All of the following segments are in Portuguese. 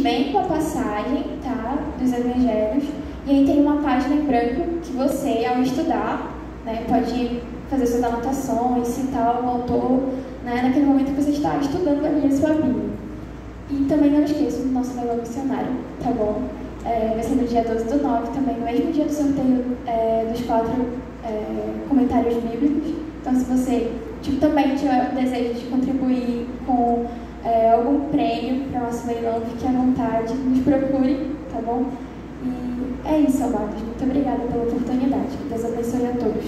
vem com a passagem, tá, dos evangelhos, e aí tem uma página em branco que você, ao estudar, né, pode fazer suas anotações, citar o autor, né, naquele momento que você está estudando ali a sua Bíblia. E também não esqueça do nosso leilão missionário, tá bom? Vai ser no dia 12/9, também no mesmo dia do sorteio dos 4 comentários bíblicos. Então, se você também tiver o desejo de contribuir com algum prêmio para o nosso leilão, fique à vontade, nos procure, tá bom? E é isso, amados. Muito obrigada pela oportunidade. Deus abençoe a todos.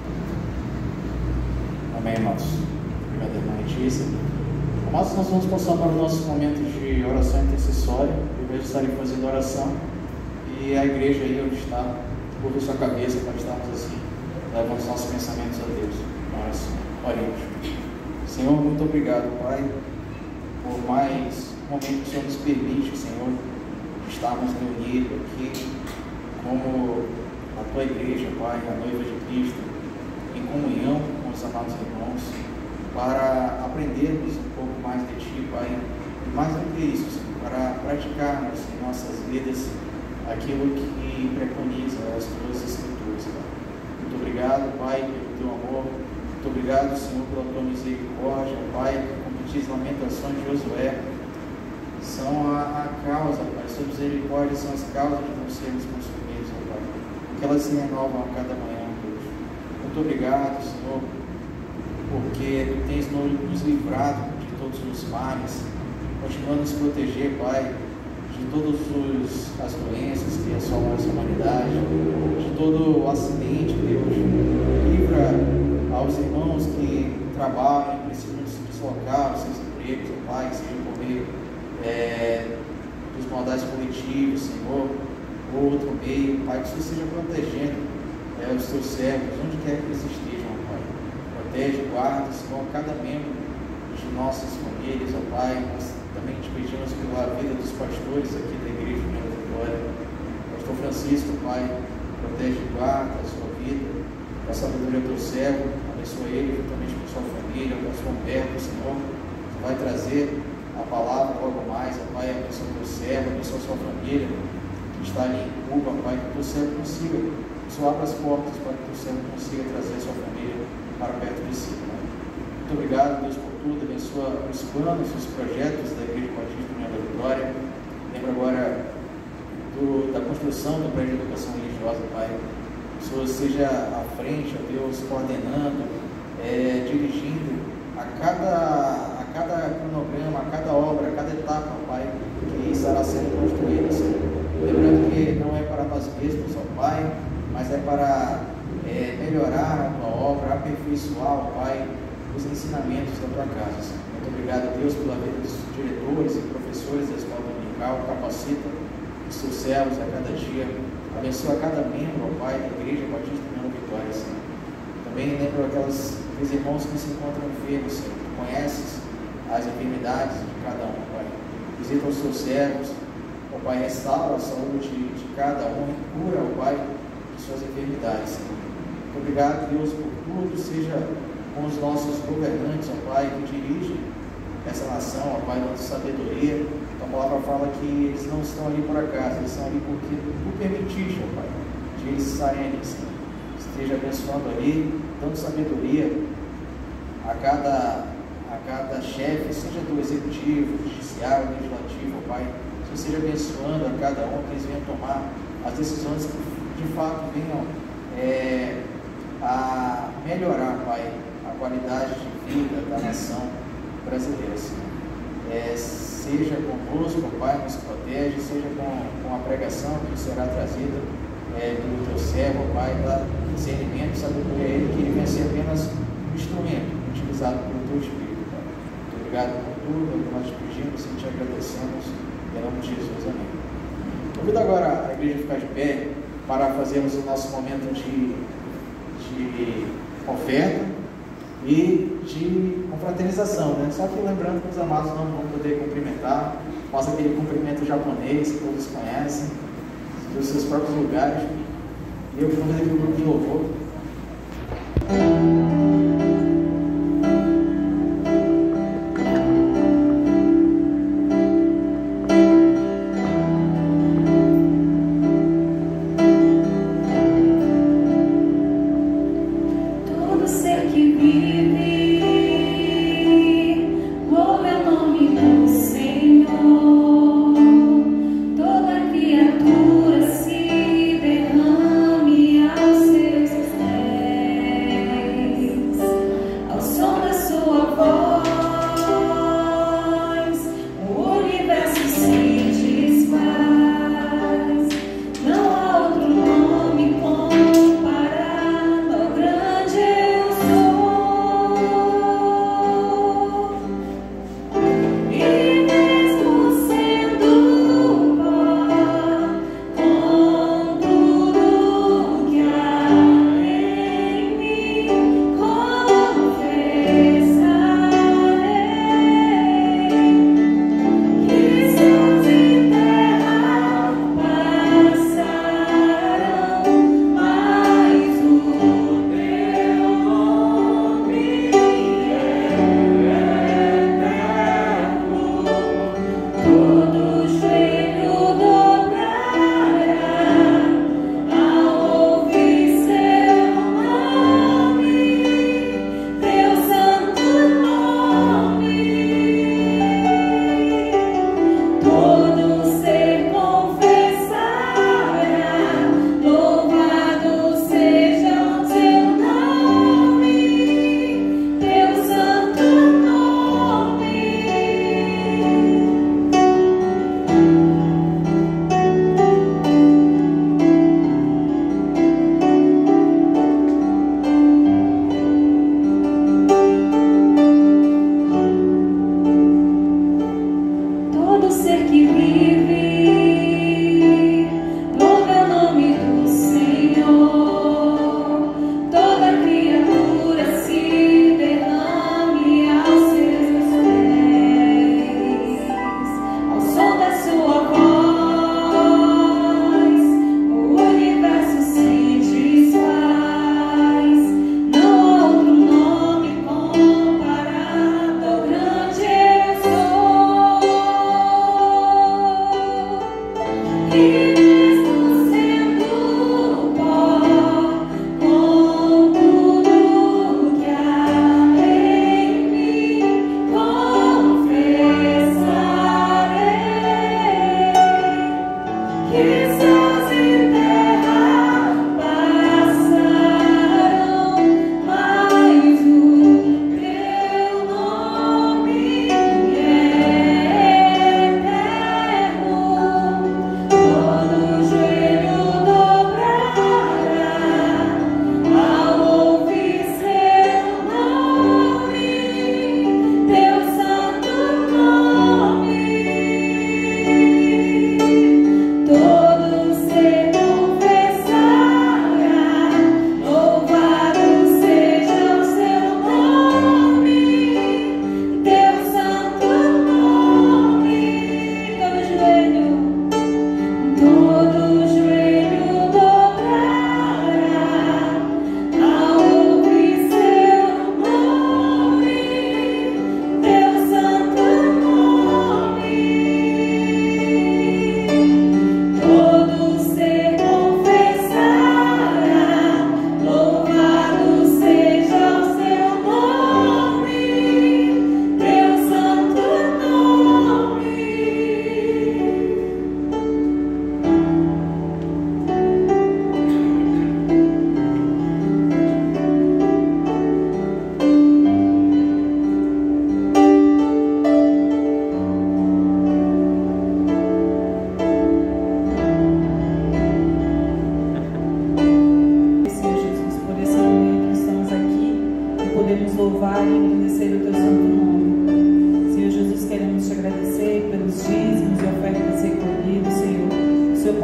Amém, amados. Obrigado, irmã Letícia. Amados, nós vamos passar para o nosso momento de oração intercessória. Eu vejo estarem fazendo oração e a igreja aí onde está, curva sua cabeça para estarmos assim, levando os nossos pensamentos a Deus. Nós oremos. Senhor, muito obrigado, Pai, por mais um momento que o Senhor nos permite, Senhor, estarmos reunidos aqui como a Tua igreja, Pai, a noiva de Cristo, em comunhão com os amados irmãos, para aprendermos um pouco mais de Ti, Pai, e mais do que isso, Senhor, para praticarmos em nossas vidas aquilo que preconiza as Tuas Escrituras, Pai. Muito obrigado, Pai, pelo Teu amor. Muito obrigado, Senhor, pela Tua misericórdia, Pai, como diz Lamentações de Josué, são a causa, Pai, Sua misericórdia são as causas de não sermos consumidos, Pai, porque elas se renovam a cada manhã, Deus. Muito obrigado, Senhor, porque Tu tens nos livrado de todos os males, continua a nos proteger, Pai, de todas as doenças que assolam essa humanidade, de todo o acidente, Deus. Livra aos irmãos que trabalham, precisam se deslocar, os seus empregos, Pai, seja por meio dos modais coletivos, Senhor, ou outro meio, Pai, que o Senhor esteja protegendo os Teus servos, onde quer que eles estejam, Pai. Protege, guarda, Senhor, cada membro de nossas famílias, ó Pai. Nós também te pedimos pela vida dos pastores aqui da Igreja União da Vitória. Pastor Francisco, Pai, protege e guarda a sua vida, a sabedoria do Teu servo, abençoa ele juntamente com sua família, com o Pastor Humberto, Senhor, que vai trazer a palavra logo mais, ó Pai, abençoa o Teu servo, abençoa a sua família, que está ali em Cuba, Pai, que o Teu servo consiga, que o Senhor abra as portas para que o Teu servo consiga trazer a sua família para perto de si, Pai. Muito obrigado, Deus, por tudo, abençoa os planos, os projetos da Igreja Batista União da Vitória. Lembra agora da construção do prédio de educação religiosa, Pai. Que o Senhor seja à frente, ó Deus, coordenando, dirigindo a cada cronograma, a cada obra, a cada etapa, Pai, que estará sendo construída, Senhor. Lembrando que não é para nós mesmos, ó Pai, mas é para melhorar a Tua obra, aperfeiçoar, ó Pai, os ensinamentos da Tua casa, Senhor. Muito obrigado, Deus, pela vida dos diretores e professores da escola dominical. Capacita os Teus servos a cada dia. Abençoa cada membro, ó Pai, da Igreja Batista União da Vitória, Senhor. Também lembro aqueles irmãos que se encontram enfermos, Senhor. Tu conheces as enfermidades de cada um, Pai. Visita os Teus servos, ó Pai, restaura a saúde de cada um e cura, ó Pai, de suas enfermidades, Senhor. Muito obrigado, Deus, por tudo, seja com os nossos governantes, ó Pai, que dirigem essa nação, ó Pai, dando sabedoria. A palavra fala que eles não estão ali por acaso, eles estão ali porque Tu permitiste, ó Pai, de eles saírem ali, Senhor. Esteja abençoando ali, dando sabedoria a cada chefe, seja do executivo, judiciário, legislativo, ó Pai. Que esteja abençoando a cada um, que eles venham tomar as decisões que de fato venham a melhorar, Pai, a qualidade de vida da nação brasileira, Senhor. Seja conosco, Pai, nos protege, seja com a pregação que será trazida pelo Teu servo, Pai, dá discernimento, sabedoria a ele, que ele venha ser apenas um instrumento utilizado pelo Teu Espírito, Pai. Muito obrigado por tudo, é o que nós te pedimos e te agradecemos, em nome de Jesus, amém. Convido agora a igreja a ficar de pé para fazermos o nosso momento de oferta e de confraternização, né? Só que lembrando que os amados não vão poder cumprimentar, faça aquele cumprimento japonês que todos conhecem, dos seus próprios lugares. E eu convido aqui o grupo de louvor.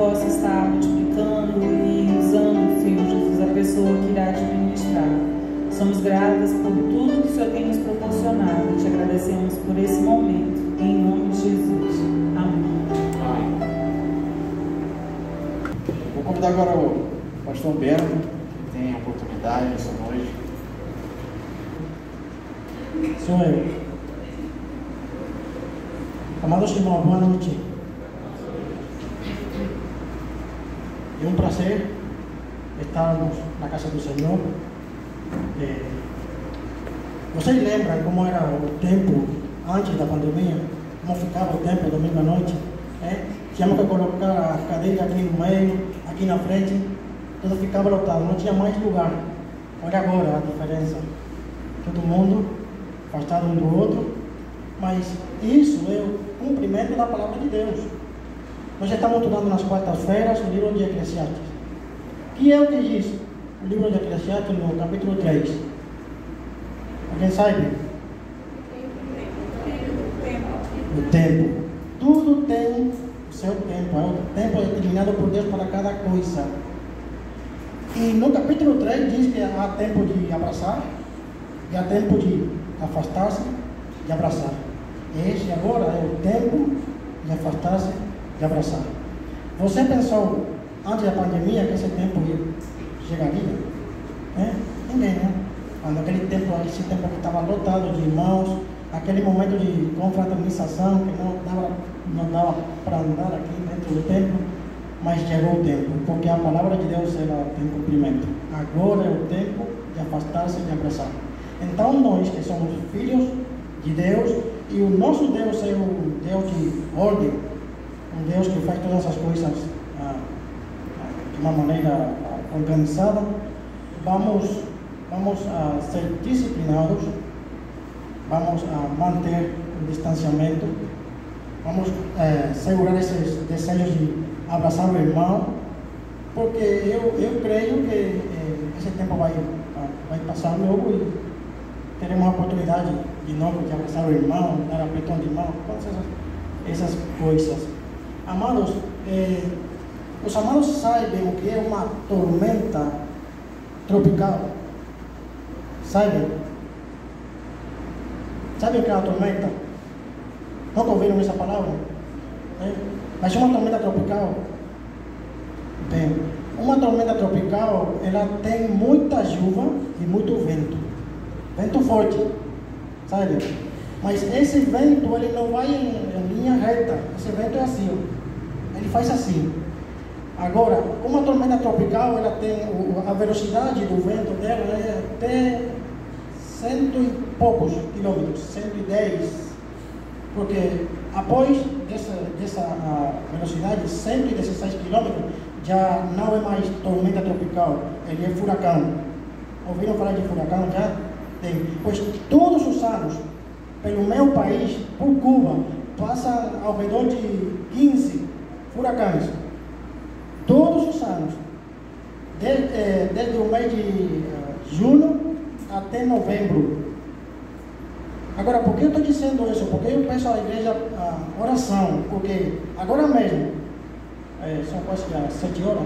possa estar multiplicando e usando, Senhor Jesus, a pessoa que irá te ministrar. Somos gratas por tudo que o Senhor tem nos proporcionado e te agradecemos por esse momento, em nome de Jesus. Amém. Vou convidar agora o pastor Humberto, que tem a oportunidade essa noite. Sou eu. Amados irmãos, boa noite. É um prazer estarmos na casa do Senhor. Vocês lembram como era o tempo antes da pandemia? Como ficava o tempo domingo à noite? Tínhamos que colocar a cadeira aqui no meio, aqui na frente, tudo ficava lotado, não tinha mais lugar. Olha agora a diferença. Todo mundo afastado um do outro, mas isso é o cumprimento da palavra de Deus. Nós estamos estudando nas quartas-feiras o livro de Eclesiastes. Que é o que diz o livro de Eclesiastes no capítulo 3? Alguém sabe? O tempo. Tudo tem o seu tempo. O tempo é determinado por Deus para cada coisa. E no capítulo 3 diz que há tempo de abraçar e há tempo de afastar-se e abraçar. Esse agora é o tempo de afastar-se e abraçar. Você pensou antes da pandemia que esse tempo chegaria? Ninguém, né? Quando esse tempo que estava lotado de irmãos, aquele momento de confraternização que não dava para andar aqui dentro do templo, mas chegou o tempo, porque a palavra de Deus ela tem cumprimento. Agora é o tempo de afastar-se e de abraçar. Então nós que somos filhos de Deus, e o nosso Deus é um Deus de ordem, um Deus que faz todas as coisas de uma maneira organizada, vamos a ser disciplinados, vamos a manter o distanciamento, vamos segurar esses desejos de abraçar o irmão, porque eu creio que esse tempo vai passar logo e teremos a oportunidade de novo de abraçar o irmão, dar apertão de mão, todas essas coisas. Amados, os amados sabem o que é uma tormenta tropical? Sabem? Sabem o que é uma tormenta? Nunca ouviram essa palavra? Mas uma tormenta tropical? Bem, uma tormenta tropical, ela tem muita chuva e muito vento. Vento forte, sabe? Mas esse vento, ele não vai em linha reta. Esse vento é assim, ó. Ele faz assim. Agora, uma tormenta tropical, ela tem a velocidade do vento dela é até 100 e poucos quilômetros, 110. Porque após dessa velocidade, 116 quilômetros, já não é mais tormenta tropical, ele é furacão. Ouviram falar de furacão já? Tem. Pois todos os anos, pelo meu país, por Cuba, passa ao redor de 15 furacões. Todos os anos. Desde o mês de junho até novembro. Agora, por que eu estou dizendo isso? Porque eu peço à igreja oração, porque agora mesmo, são quase já 7 horas,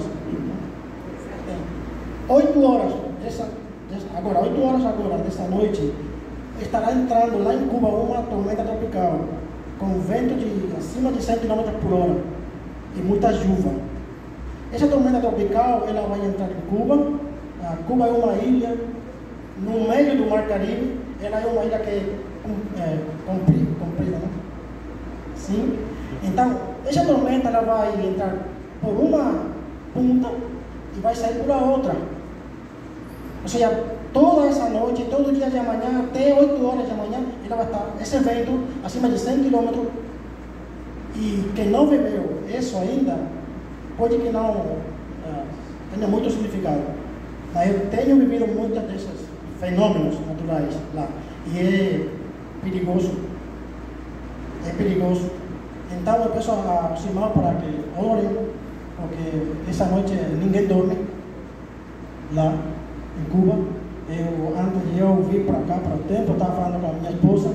8 horas agora, 8 horas agora, dessa noite, estará entrando lá em Cuba uma tormenta tropical, com vento de acima de 100 km por hora e muita chuva. Essa tormenta tropical, ela vai entrar em Cuba. Cuba é uma ilha no meio do Mar Caribe. Ela é uma ilha que é comprida, né? Sim. Então, essa tormenta ela vai entrar por uma ponta e vai sair por a outra. Ou seja, toda essa noite, todo dia de amanhã, até 8 horas de amanhã, ela vai estar, esse vento, acima de 100 km. E quem não viveu isso ainda, pode que não tenha muito significado. Mas eu tenho vivido muitos desses fenômenos naturais lá. E é perigoso. É perigoso. Então eu peço aos irmãos para que orem, porque essa noite ninguém dorme lá em Cuba. Antes de eu vir para cá, para o templo, eu estava falando com a minha esposa,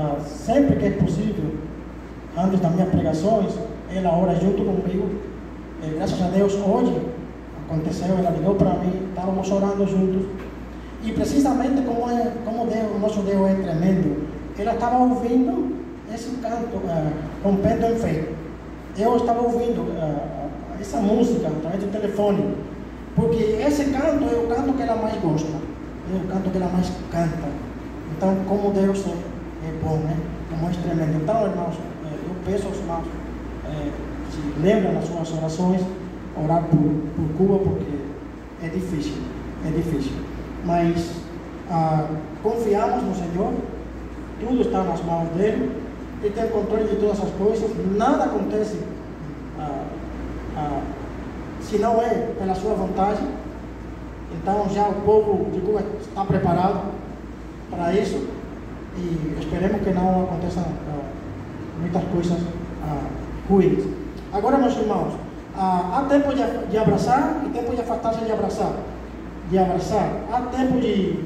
sempre que é possível, antes das minhas pregações, ela ora junto comigo, graças a Deus, hoje aconteceu, ela ligou para mim, estávamos orando juntos. E precisamente como Deus, o nosso Deus é tremendo, ela estava ouvindo esse canto, Rompendo em Fé. Eu estava ouvindo essa música através do telefone, porque esse canto é o canto que ela mais gosta, é o canto que ela mais canta. Então, como Deus é bom, né? Como é tremendo. Então, irmãos, eu peço aos irmãos, se lembram nas suas orações, orar por Cuba, porque é difícil. Mas confiamos no Senhor, tudo está nas mãos dele, ele tem controle de todas as coisas, nada acontece se não é pela sua vontade. Então já o povo de Cuba está preparado para isso e esperemos que não aconteçam muitas coisas ruins. Agora, meus irmãos, há tempo de abraçar e tempo de afastar-se de abraçar. Há tempo de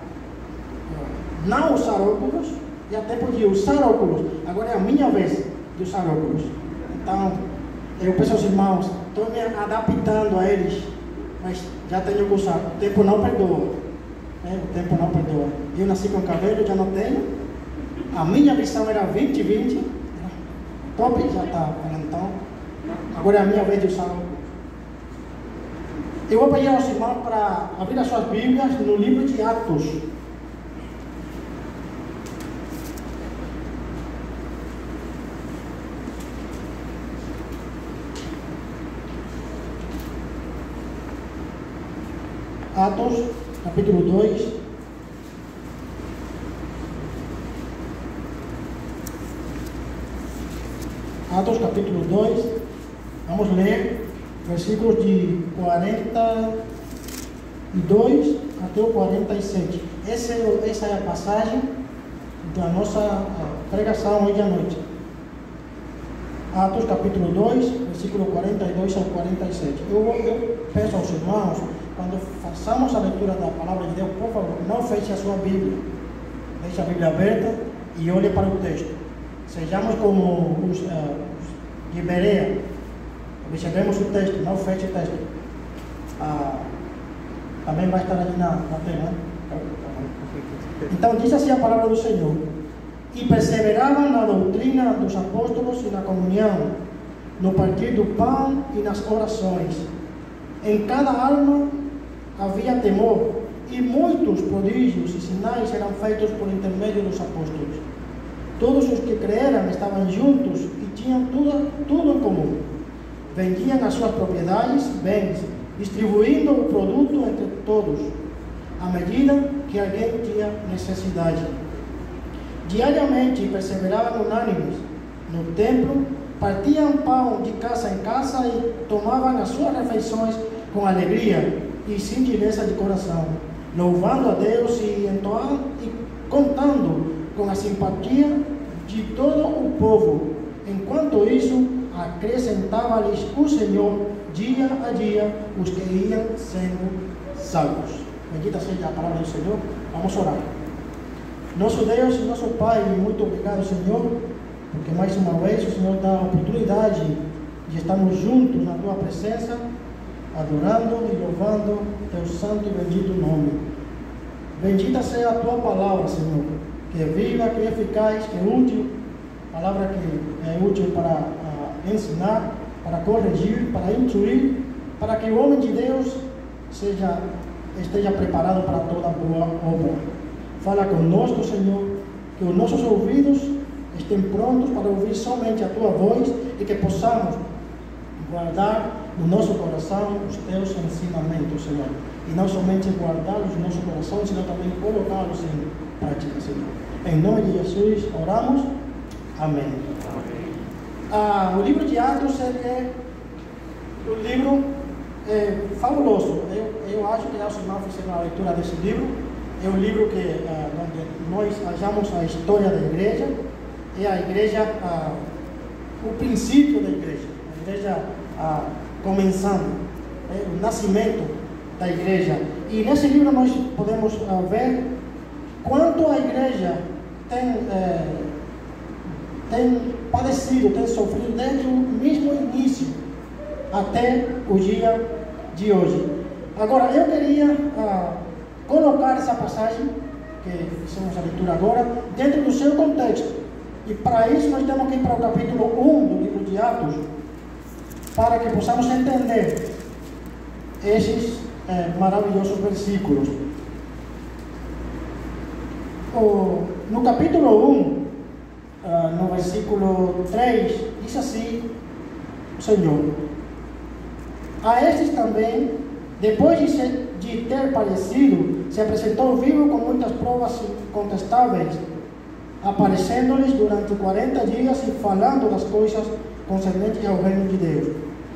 não usar óculos e há tempo de usar óculos. Agora é a minha vez de usar óculos. Então, eu peço aos irmãos, estou me adaptando a eles, mas já tenho que usar. O tempo não perdoa. O tempo não perdoa. Eu nasci com cabelo, já não tenho. A minha visão era 20/20. Top, já está. Então, agora é a minha vez de usar óculos. Eu vou pedir aos irmãos para abrir as suas Bíblias no livro de Atos. Atos, capítulo 2. Atos, capítulo 2. Vamos ler versículos de 42 até o 47. Essa é a passagem da nossa pregação hoje à noite. Atos capítulo 2, versículo 42 ao 47. Eu peço aos irmãos, quando façamos a leitura da palavra de Deus, por favor, não feche a sua Bíblia. Deixe a Bíblia aberta e olhe para o texto. Sejamos como os de Berea. Observemos o texto, não feche o texto. Também vai estar ali na tela. Então diz assim a palavra do Senhor: e perseveravam na doutrina dos apóstolos e na comunhão, no partir do pão e nas orações. Em cada alma havia temor, e muitos prodígios e sinais eram feitos por intermédio dos apóstolos. Todos os que creram estavam juntos e tinham tudo em comum. Vendiam as suas propriedades, bens, distribuindo o produto entre todos, à medida que alguém tinha necessidade. Diariamente perseveravam unânimes no templo, partiam pão de casa em casa e tomavam as suas refeições com alegria e singeleza de coração, louvando a Deus e contando com a simpatia de todo o povo. Enquanto isso, acrescentava-lhes o Senhor dia a dia os que iam sendo salvos. Bendita seja a palavra do Senhor. Vamos orar. Nosso Deus e nosso Pai, muito obrigado, Senhor, porque mais uma vez o Senhor dá a oportunidade de estarmos juntos na Tua presença, adorando e louvando Teu santo e bendito nome. Bendita seja a Tua palavra, Senhor, que é viva, que é eficaz, que é útil, palavra que é útil para ensinar, para corrigir, para instruir, para que o homem de Deus esteja preparado para toda boa obra. Fala conosco, Senhor, que os nossos ouvidos estejam prontos para ouvir somente a Tua voz e que possamos guardar no nosso coração os Teus ensinamentos, Senhor. E não somente guardá-los no nosso coração, senão também colocá-los em prática, Senhor. Em nome de Jesus, oramos. Amém. O livro de Atos é um livro fabuloso. Eu acho que os irmãos fizeram a leitura desse livro. É um livro onde nós achamos a história da igreja. É a igreja, o princípio da igreja. A igreja começando, o nascimento da igreja. E nesse livro nós podemos ver quanto a igreja tem padecido, tem sofrido desde o mesmo início, até o dia de hoje. Agora, eu queria colocar essa passagem, que fizemos a leitura agora, dentro do seu contexto. E para isso nós temos que ir para o capítulo 1 do livro de Atos, para que possamos entender esses maravilhosos versículos. No capítulo 1, no versículo 3, diz assim o Senhor: a estes também, depois de ter padecido, se apresentou vivo com muitas provas incontestáveis, aparecendo-lhes durante 40 dias e falando das coisas concernentes ao reino de Deus.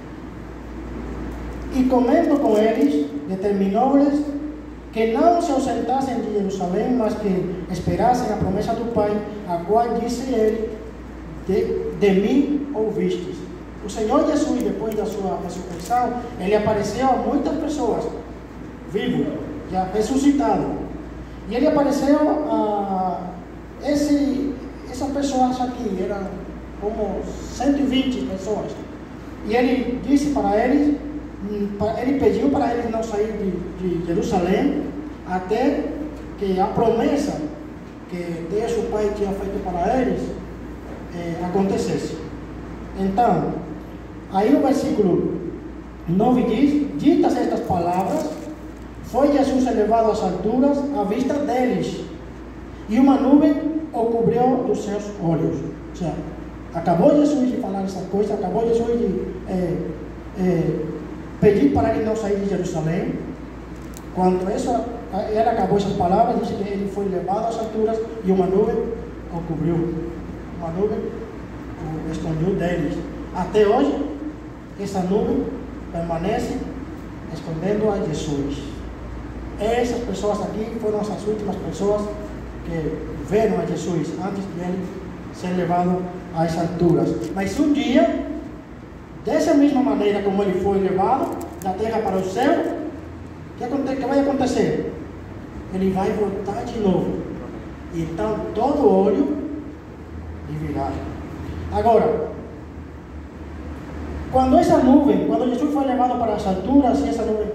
E comendo com eles, determinou-lhes que não se ausentassem de Jerusalém, mas que esperassem a promessa do Pai, a qual disse ele: de mim ouvistes. O Senhor Jesus, depois da sua ressurreição, ele apareceu a muitas pessoas, vivo, já ressuscitado. E ele apareceu a essas pessoas aqui, eram como 120 pessoas. E ele disse para eles, ele pediu para eles não sair de Jerusalém até que a promessa que Deus, o Pai, tinha feito para eles acontecesse. Então, aí no versículo 9 diz: ditas estas palavras, foi Jesus elevado às alturas à vista deles, e uma nuvem o cobriu dos seus olhos. Ou seja, acabou Jesus de falar essa coisa, acabou Jesus de pedir para ele não sair de Jerusalém. Quando ele acabou essas palavras, diz que ele foi levado às alturas e uma nuvem o cobriu. Uma nuvem o escondeu deles. Até hoje, essa nuvem permanece escondendo a Jesus. Essas pessoas aqui foram as últimas pessoas que viram a Jesus antes de ele ser levado às alturas. Mas um dia, dessa mesma maneira como ele foi levado da terra para o céu, o que vai acontecer? Ele vai voltar de novo. E então todo olho lhe virá. Agora, quando Jesus foi levado para as alturas e essa nuvem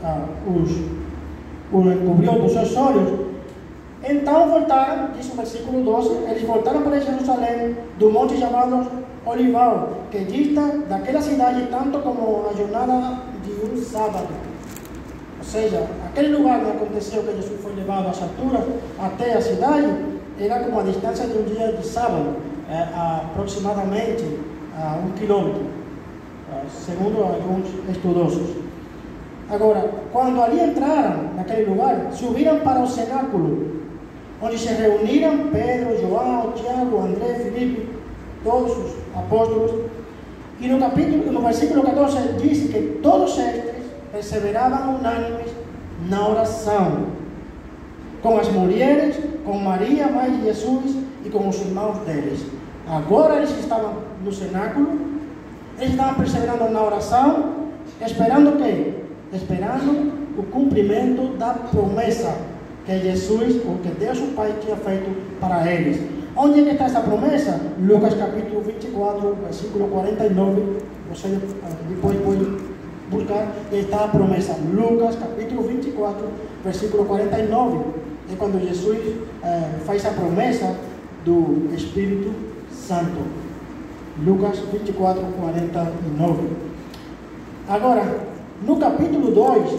os encobriu dos seus olhos, então voltaram, diz o versículo 12, eles voltaram para Jerusalém, do monte chamado Olival, que dista daquela cidade tanto como a jornada de um sábado. Ou seja, aquele lugar onde aconteceu que Jesus foi levado às alturas até a cidade, era como a distância de um dia de sábado, aproximadamente 1 quilômetro, segundo alguns estudiosos. Agora, quando ali entraram naquele lugar, subiram para o cenáculo, onde se reuniram Pedro, João, Tiago, André, Filipe, todos os apóstolos. E no versículo 14 diz que todos estes perseveravam unânimes na oração, com as mulheres, com Maria, mãe de Jesus, e com os irmãos deles. Agora eles estavam no cenáculo, eles estavam perseverando na oração, esperando o quê? Esperando o cumprimento da promessa que Jesus, ou que Deus o Pai tinha feito para eles. Onde é que está essa promessa? Lucas capítulo 24, versículo 49. Você depois pode buscar, está a promessa. Lucas capítulo 24, versículo 49. É quando Jesus faz a promessa do Espírito Santo. Lucas 24, 49. Agora, no capítulo 2,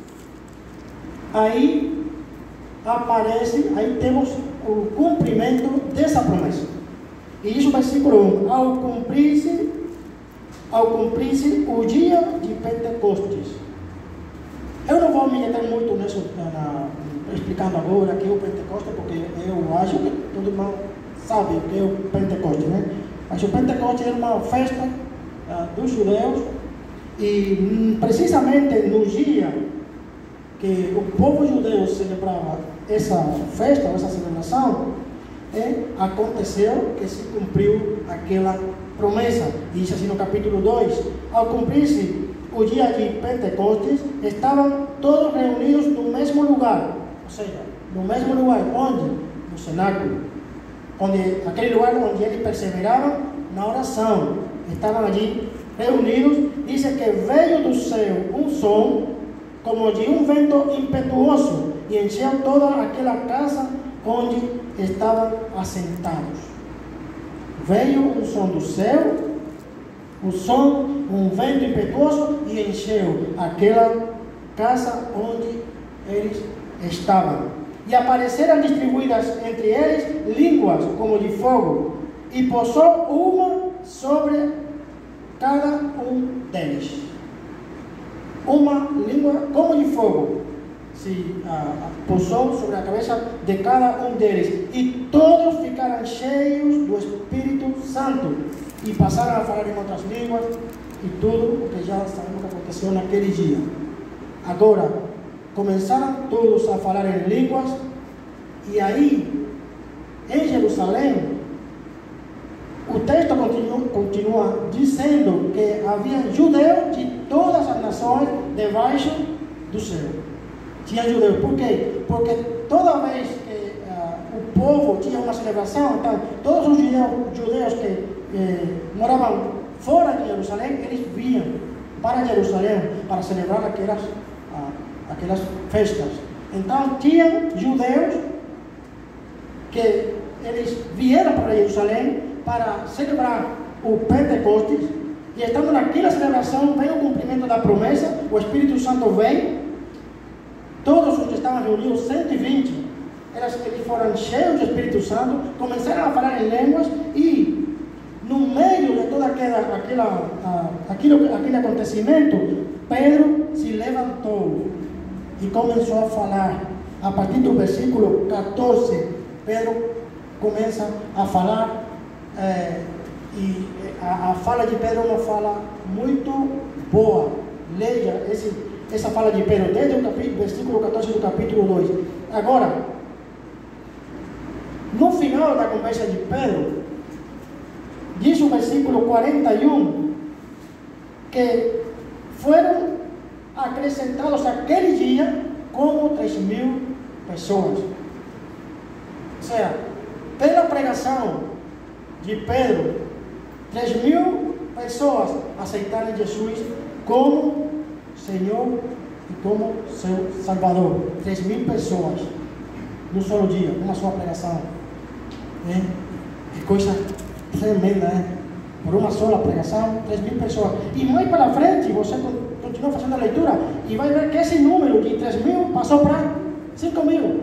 aí temos o cumprimento dessa promessa. E diz o versículo 1: ao cumprir-se o dia de Pentecostes. Eu não vou me meter muito nisso, explicando agora que é o Pentecostes, porque eu acho que todo mundo sabe o que é o Pentecostes, né? Mas o Pentecostes é uma festa dos judeus, e precisamente no dia que o povo judeu celebrava essa festa, essa celebração, aconteceu que se cumpriu aquela promessa. Diz assim no capítulo 2: ao cumprir-se o dia de Pentecostes, estavam todos reunidos no mesmo lugar. Ou seja, no mesmo lugar, onde? No cenáculo. Aquele lugar onde eles perseveravam na oração. Estavam ali reunidos, diz que veio do céu um som, como de um vento impetuoso, e encheu toda aquela casa onde estavam assentados. Veio um som do céu, um som, um vento impetuoso, e encheu aquela casa onde eles estavam. E apareceram distribuídas entre eles línguas como de fogo, e pousou uma sobre cada um deles. Uma língua como de fogo se pousou sobre a cabeça de cada um deles, e todos ficaram cheios do Espírito Santo e passaram a falar em outras línguas, e tudo o que já sabemos que aconteceu naquele dia. Agora, começaram todos a falar em línguas, e aí, em Jerusalém, o texto continua dizendo que havia judeus de todas as nações debaixo do céu. Tinha judeus. Por quê? Porque toda vez que o povo tinha uma celebração, então, todos os judeus que moravam fora de Jerusalém, eles vinham para Jerusalém para celebrar aquelas festas. Então, tinha judeus que eles vieram para Jerusalém para celebrar o Pentecostes, e estando naquela celebração, vem o cumprimento da promessa, o Espírito Santo vem, todos os que estavam reunidos, 120, eles foram cheios do Espírito Santo, começaram a falar em línguas, e no meio de todo aquele acontecimento, Pedro se levantou e começou a falar. A partir do versículo 14, Pedro começa a falar, e a fala de Pedro é uma fala muito boa. Leia essa fala de Pedro, desde o versículo 14 do capítulo 2. Agora, no final da conversa de Pedro, diz o versículo 41, que foram acrescentados aquele dia como 3.000 pessoas. Ou seja, pela pregação de Pedro, 3.000 pessoas aceitaram Jesus como Senhor e como seu Salvador. 3.000 pessoas num só dia, numa só pregação. Que coisa tremenda, né? Por uma só pregação, 3.000 pessoas. E mais para frente, você continua fazendo a leitura e vai ver que esse número de 3.000 passou para 5.000.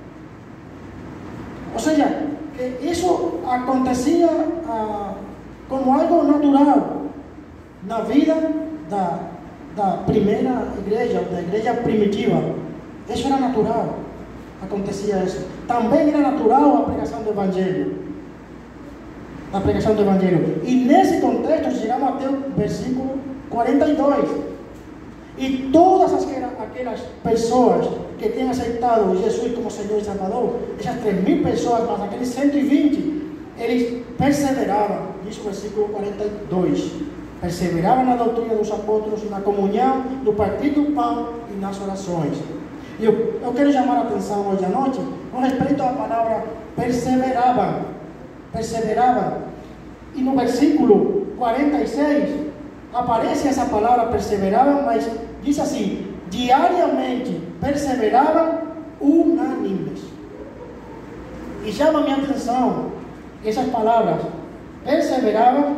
Ou seja, que isso acontecia como algo natural na vida da primeira igreja, da igreja primitiva. Isso era natural, acontecia isso. Também era natural a pregação do Evangelho. A pregação do Evangelho. E nesse contexto chegamos até o versículo 42. E todas aquelas pessoas que tinham aceitado Jesus como Senhor e Salvador, essas 3.000 pessoas, mas aqueles 120, eles perseveravam, diz o versículo 42, perseveravam na doutrina dos apóstolos, na comunhão, no partir do pão e nas orações. E eu quero chamar a atenção hoje à noite com respeito à palavra perseveravam. Perseveravam. E no versículo 46 aparece essa palavra perseveravam, mas diz assim: diariamente perseveravam unânimes. E chama a minha atenção essas palavras: perseveravam,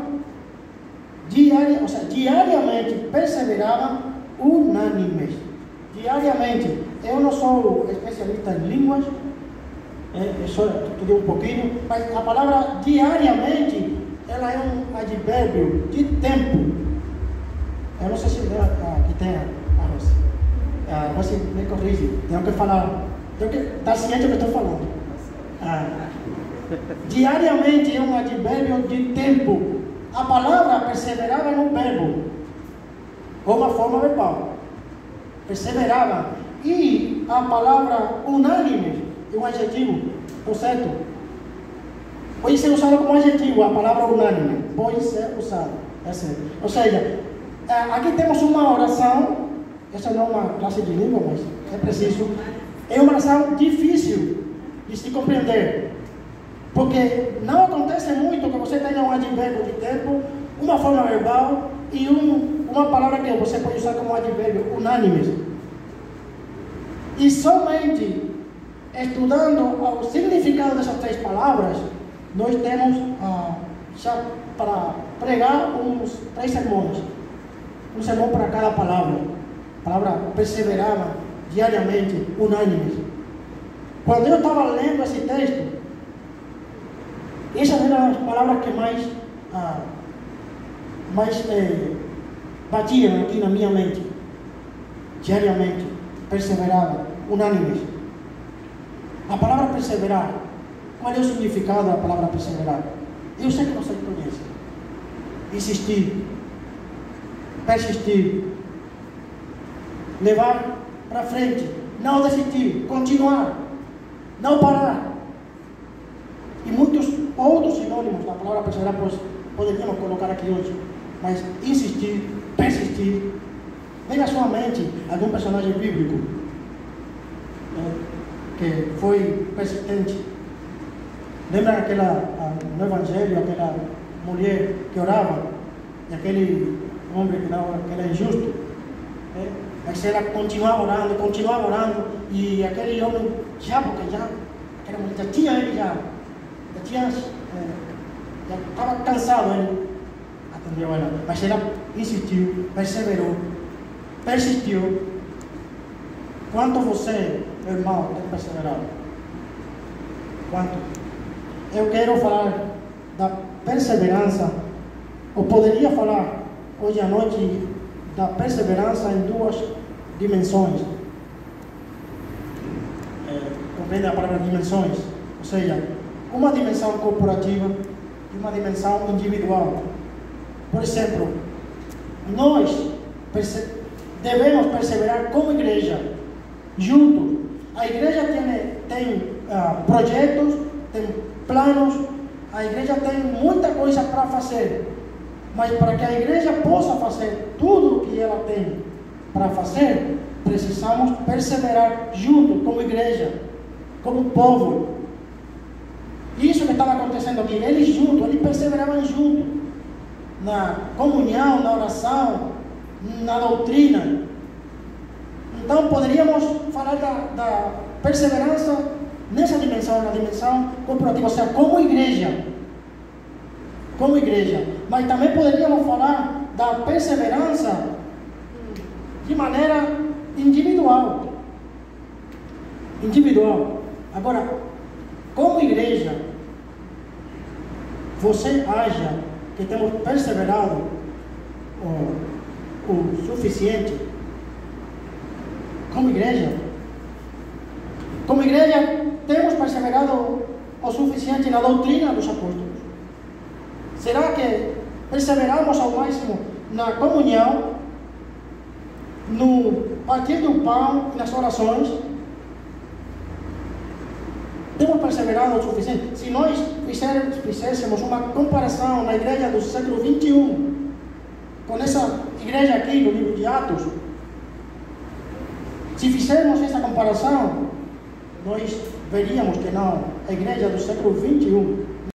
diariamente perseveravam unânimes. Diariamente. Eu não sou especialista em línguas, eu só estudei um pouquinho, mas a palavra diariamente, ela é um advérbio de tempo. Eu não sei se aqui tem a Rosa. Você me corrige. Tenho que falar. Tenho que estar ciente do que estou falando. Diariamente é um advérbio de tempo. A palavra perseverava é um verbo, ou uma forma verbal. Perseverava. E a palavra unânime é um adjetivo, por certo? Pode ser usado como adjetivo, a palavra unânime. Pode ser usado. É certo. Ou seja, aqui temos uma oração. Essa não é uma classe de língua, mas é preciso. É uma oração difícil de se compreender. Porque não acontece muito que você tenha um advérbio de tempo, uma forma verbal e uma palavra que você pode usar como advérbio, unânimes. E somente estudando o significado dessas 3 palavras, nós temos já para pregar uns 3 sermões. Um sermão para cada palavra. A palavra perseverava diariamente, unânimes. Quando eu estava lendo esse texto, essas eram as palavras que mais batiam aqui na minha mente. Diariamente, perseverava, unânimes. A palavra perseverar, qual é o significado da palavra perseverar? Eu sei que vocês conhecem. Insistir, persistir, levar para frente, não desistir, continuar, não parar. E muitos outros sinônimos da palavra perseverar poderíamos colocar aqui hoje. Mas insistir, persistir. Vem à sua mente algum personagem bíblico que foi persistente. Lembra no Evangelho, aquela mulher que orava e aquele homem que era injusto? Mas ela continuava orando, e aquele homem aquela mulher já tinha ele, já estava cansado, ele atendeu ela, mas ela insistiu, perseverou, persistiu. Quanto você, meu irmão, tem perseverado? Quanto? Eu quero falar da perseverança, ou poderia falar hoje à noite da perseverança em 2 dimensões. Compreende a palavra dimensões? Ou seja, uma dimensão corporativa e uma dimensão individual. Por exemplo, nós devemos perseverar como igreja, juntos. A igreja tem projetos, tem planos, a igreja tem muita coisa para fazer. Mas para que a igreja possa fazer tudo o que ela tem para fazer, precisamos perseverar juntos, como igreja, como povo. Isso que estava acontecendo aqui, eles juntos, eles perseveravam juntos, na comunhão, na oração, na doutrina. Então poderíamos falar da perseverança nessa dimensão, na dimensão corporativa, ou seja, como igreja. Mas também poderíamos falar da perseverança de maneira individual. Agora, como igreja, você acha que temos perseverado o suficiente? Como igreja, temos perseverado o suficiente na doutrina dos apóstolos? Será que perseveramos ao máximo na comunhão, no partir do pão e nas orações? Temos perseverado o suficiente? Se nós fizéssemos uma comparação na igreja do século 21 com essa igreja aqui no livro de Atos, se fizermos essa comparação, nós veríamos que não, a igreja do século 21